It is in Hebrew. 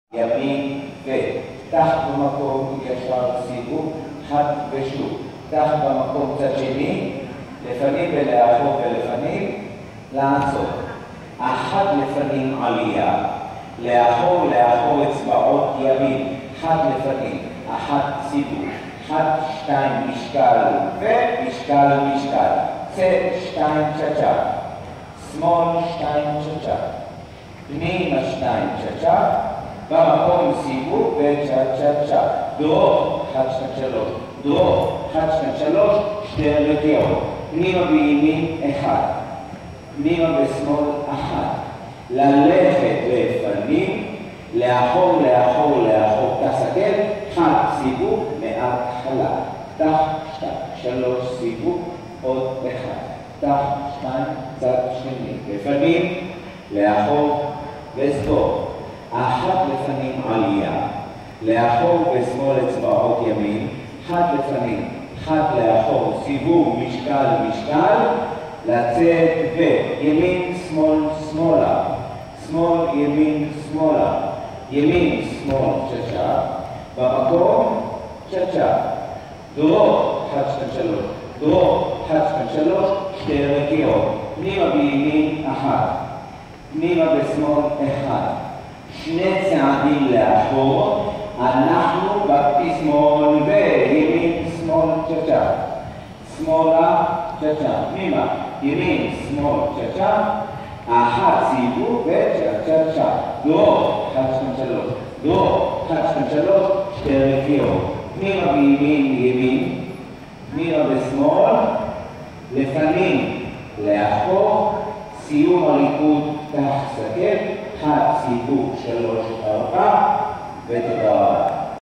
ימין ותח במקום ישר סיבוב, חד ושוב, תח במקום צד שני, לפנים ולאחור ולפנים, לעצור. אחת לפנים עלייה, לאחור אצבעות ימין, חד לפנים, אחת סיבוב, חד שתיים משקל ומשקל משקל, צד שתיים צ'צ'ה, שמאל שתיים צ'צ'ה, פנימה שתיים צ'צ'ה, במקום סיבוב וצ'צ'ה, דרוך, חד שתיים שלוש, דרוך, חד שתיים שלוש, שתי רקיעות, פנימה בימין אחד, פנימה בשמאל אחת, ללכת לפנים, לאחור, תסתכל, חד סיבוב מההתחלה, תח שתיים, שלוש סיבוב, עוד אחד, תח שתיים, צד שני, לפנים, לאחור וספור, אחת לפנים עלייה, לאחור ושמאל אצבעות ימין, חד לפנים, חד לאחור, סיבוב, משקל, לצאת וימין, שמאלה, שמאל, ימין, שמאלה, ימין, שמאל, צ'צ'ה, במקום, צ'צ'ה, דרוך, חד שתיים שלוש, דרוך, חד שתיים שלוש, שתי רקיעות, פנימה בימין אחת, פנימה בשמאל אחד, שני צעדים לאחור, אנחנו בפזמון וימין, שמאל, צ'צ'ה, שמאלה, צ'צ'ה, פנימה, ימין, שמאל, צ'צ'ה, אחת סיבוב וצ'צ'ה, דרוך, חד שתיים שלוש, דרוך, חד שתיים שלוש, שתי רקיעות, פנימה בימין, פנימה בשמאל, לפנים, לאחור, סיום הריקוד, תסתכל, חד סיבוב, שלוש, ארבע,